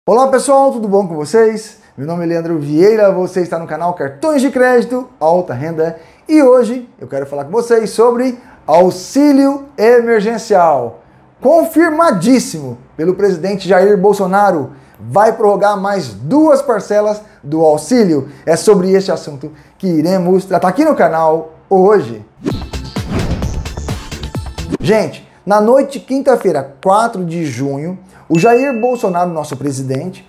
Olá pessoal, tudo bom com vocês? Meu nome é Leandro Vieira, você está no canal Cartões de Crédito Alta Renda e hoje eu quero falar com vocês sobre auxílio emergencial. Confirmadíssimo pelo presidente Jair Bolsonaro, vai prorrogar mais 2 parcelas do auxílio. É sobre este assunto que iremos tratar aqui no canal hoje. Gente, na noite de quinta-feira, 4 de junho, o Jair Bolsonaro, nosso presidente,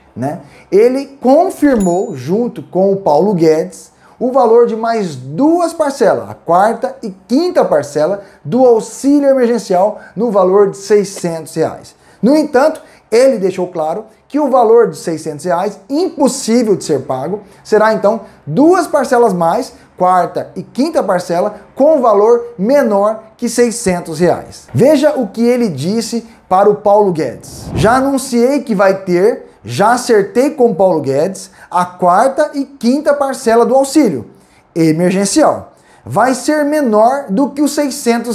ele confirmou, junto com o Paulo Guedes, o valor de mais 2 parcelas, a 4ª e 5ª parcela do auxílio emergencial no valor de R$ 600. No entanto, ele deixou claro que o valor de R$ 600, impossível de ser pago, será então 2 parcelas mais, 4ª e 5ª parcela, com valor menor que R$ 600. Veja o que ele disse para o Paulo Guedes. Já anunciei que vai ter, já acertei com o Paulo Guedes, a 4ª e 5ª parcela do auxílio emergencial. Vai ser menor do que os R$ 600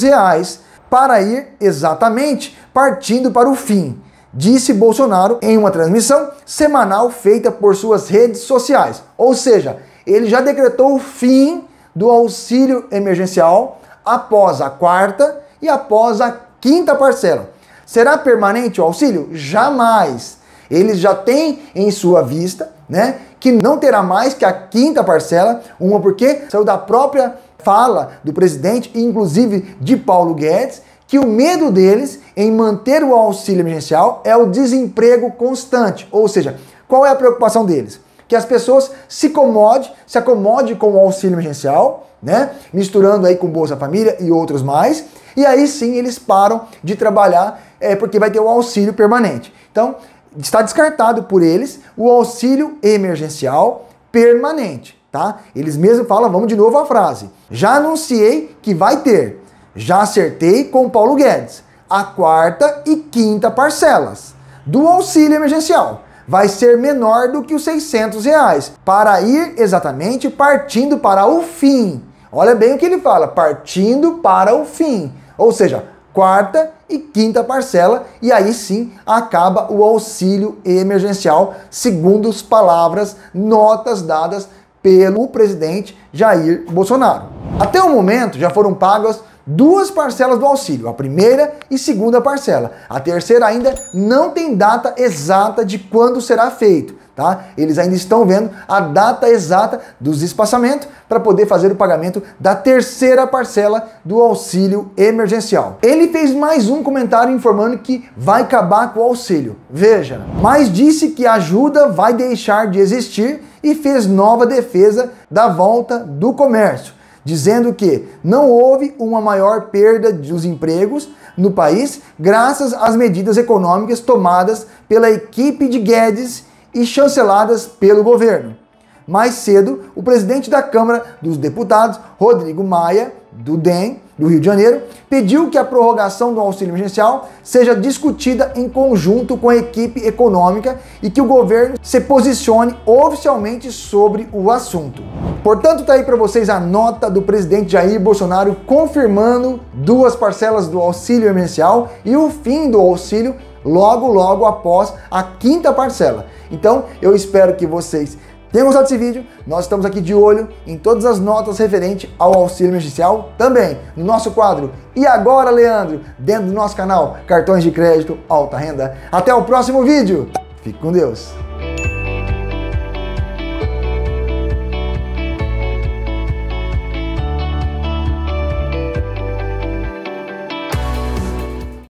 para ir exatamente partindo para o fim, disse Bolsonaro em uma transmissão semanal feita por suas redes sociais. Ou seja, ele já decretou o fim do auxílio emergencial após a 4ª e após a 5ª parcela. Será permanente o auxílio? Jamais. Ele já tem em sua vista, que não terá mais que a 5ª parcela, uma porque saiu da própria fala do presidente, inclusive de Paulo Guedes, que o medo deles em manter o auxílio emergencial é o desemprego constante. Ou seja, qual é a preocupação deles? Que as pessoas se acomodem com o auxílio emergencial, misturando aí com Bolsa Família e outros mais, e aí sim eles param de trabalhar, porque vai ter o auxílio permanente. Então, está descartado por eles o auxílio emergencial permanente, tá? Eles mesmos falam, vamos de novo à frase, já anunciei que vai ter, já acertei com o Paulo Guedes, a 4ª e 5ª parcelas do auxílio emergencial. Vai ser menor do que os R$ 600, para ir exatamente partindo para o fim. Olha bem o que ele fala, partindo para o fim. Ou seja, 4ª e 5ª parcela, e aí sim acaba o auxílio emergencial, segundo as palavras, notas dadas pelo presidente Jair Bolsonaro. Até o momento já foram pagas 2 parcelas do auxílio, a 1ª e 2ª parcela. A 3ª ainda não tem data exata de quando será feito, tá? Eles ainda estão vendo a data exata dos espaçamentos para poder fazer o pagamento da 3ª parcela do auxílio emergencial. Ele fez mais um comentário informando que vai acabar com o auxílio. Veja, mas disse que a ajuda vai deixar de existir e fez nova defesa da volta do comércio, dizendo que não houve uma maior perda dos empregos no país graças às medidas econômicas tomadas pela equipe de Guedes e chanceladas pelo governo. Mais cedo, o presidente da Câmara dos Deputados, Rodrigo Maia, do DEM, do Rio de Janeiro, pediu que a prorrogação do auxílio emergencial seja discutida em conjunto com a equipe econômica e que o governo se posicione oficialmente sobre o assunto. Portanto, está aí para vocês a nota do presidente Jair Bolsonaro confirmando 2 parcelas do auxílio emergencial e o fim do auxílio logo após a 5ª parcela. Então, eu espero que vocês tenham gostado desse vídeo. Nós estamos aqui de olho em todas as notas referentes ao auxílio emergencial, também no nosso quadro E Agora, Leandro, dentro do nosso canal Cartões de Crédito Alta Renda. Até o próximo vídeo. Fique com Deus.